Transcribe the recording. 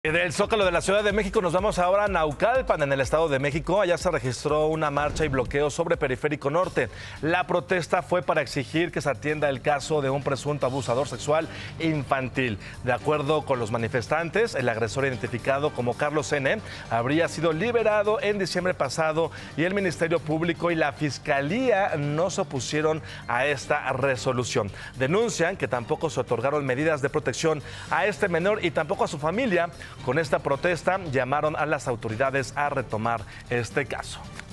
Del Zócalo de la Ciudad de México nos vamos ahora a Naucalpan, en el Estado de México. Allá se registró una marcha y bloqueo sobre Periférico Norte. La protesta fue para exigir que se atienda el caso de un presunto abusador sexual infantil. De acuerdo con los manifestantes, el agresor identificado como Carlos N. habría sido liberado en diciembre pasado y el Ministerio Público y la Fiscalía no se opusieron a esta resolución. Denuncian que tampoco se otorgaron medidas de protección a este menor y tampoco a su familia. Con esta protesta llamaron a las autoridades a retomar este caso.